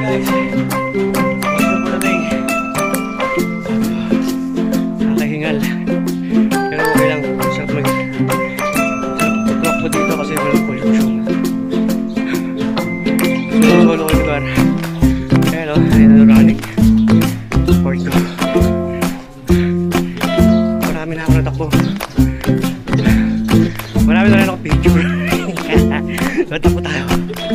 guys. What's up for the day? Nakahingal. Pero okay lang. Sarap mag-tuwak po dito kasi walang pollution. Solo ko lugar. Ayan o, ayan na running. Part 2. Marami na ako natakbo. Marami na rin ako picture. Natakbo tayo.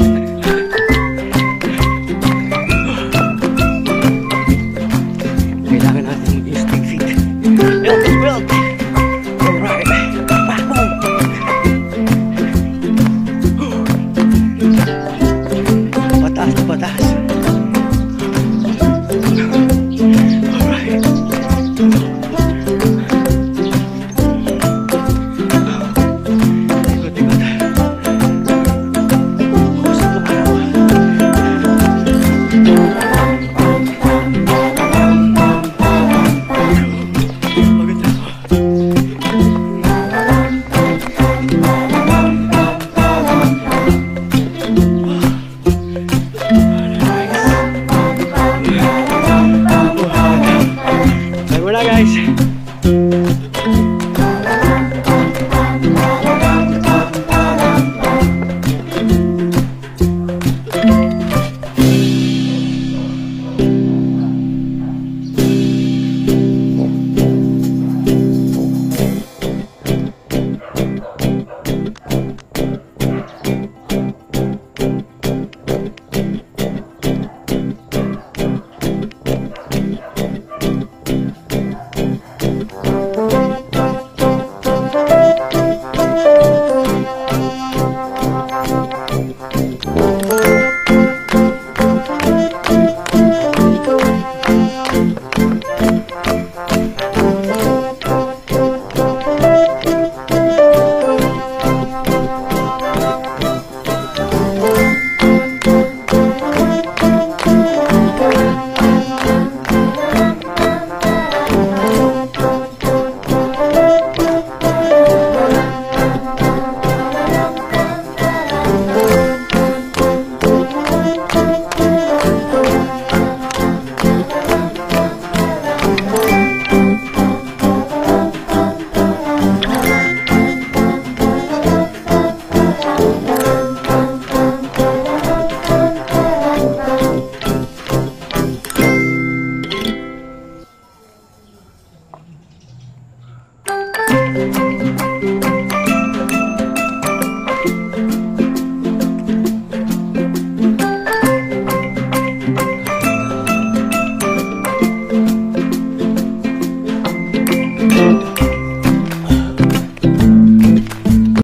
Kailangan natin mag-stay fit. Health is wealth. Alright. Boom. Pataas na pataas.